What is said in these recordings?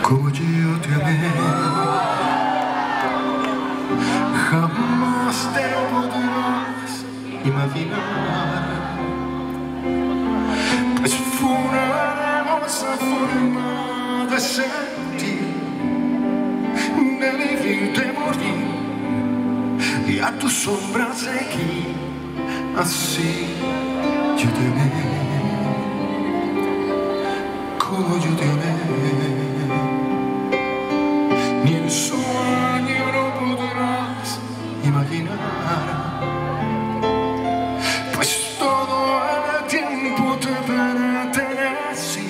como yo te amé. Jamás te lo podrás imaginar, pues fue una hermosa forma de sentir, de vivir, de morir, y a tu sombra seguí. Así yo te amé, como yo te amé. Ni en sueño lo podrás imaginar, pues todo el tiempo te pertenece.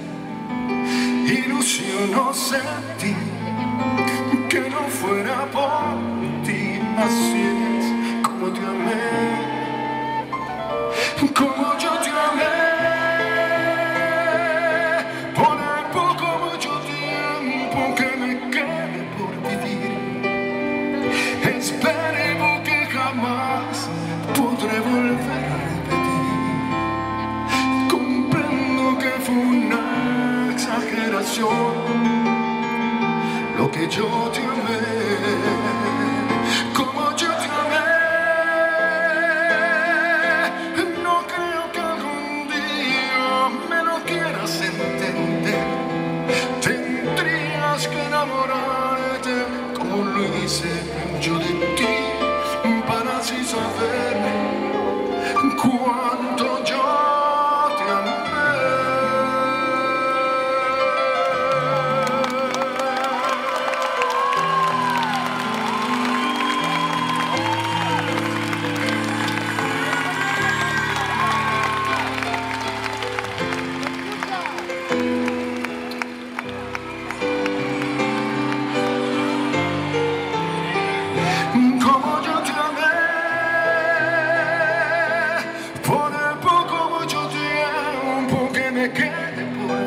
Ilusiono sentí que no fuera por ti. Así es como te amé, como yo te amé. Por el poco mucho tiempo que me quede por vivir, espero que jamás podré volver a repetir. Comprendo que fue una exageración lo que yo te amé, como yo te amé. No creo que algún día me lo quieras entender. Tendrías que enamorarte como lo hice yo de ti, para así saber cuánto yo te amé. Como yo te amé, por el poco mucho tiempo que me quede por